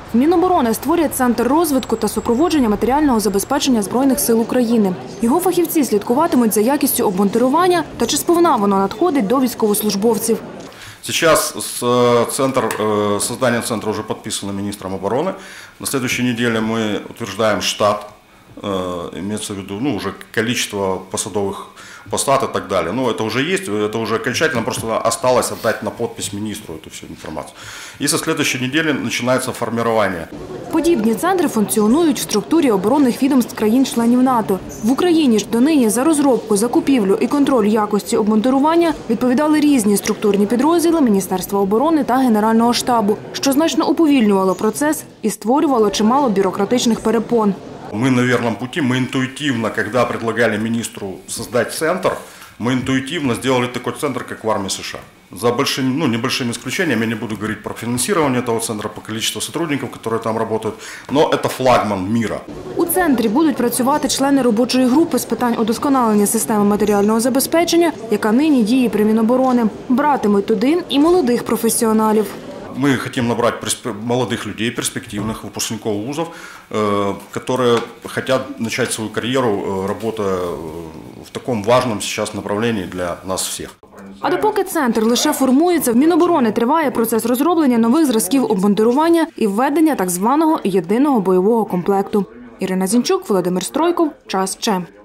Міноборони створює Центр розвитку та супроводження матеріального забезпечення Збройних сил України. Його фахівці слідкуватимуть за якістю обмундирування та чи сповна воно надходить до військовослужбовців. Сейчас создание центра уже подписано министром обороны. На следующей неделе мы утверждаем штат, имеется в виду уже количество посадовых постов и так далее. Это уже есть, это уже окончательно, просто осталось отдать на подпись министру эту всю информацию. И со следующей недели начинается формирование. Подібні центри функціонують в структурі оборонних відомств країн-членів НАТО. В Україні ж донині за розробку, закупівлю і контроль якості обмундирування відповідали різні структурні підрозділи Міністерства оборони та Генерального штабу, що значно уповільнювало процес і створювало чимало бюрократичних перепон. Мы на верном пути, мы интуитивно, когда предлагали министру создать центр, мы интуитивно сделали такой центр, как в армии США. За небольшими исключениями, я не буду говорить про финансирование этого центра, по количеству сотрудников, которые там работают, но это флагман мира. У центрі будуть працювати члени робочої групи з питань удосконалення системи матеріального забезпечення, яка нині діє при Міноборони. Братимуть туди і молодих професіоналів. Мы хотим набрать молодых людей, перспективных выпускников вузов, которые хотят начать свою карьеру, работая в таком важном сейчас направлении для нас всех. А допоки центр лише формується, в Міноборони триває процес розроблення нових зразків обмундирування і введення так званого єдиного бойового комплекту. Ірина Зінчук, Володимир Стройков. Час ЧЕ.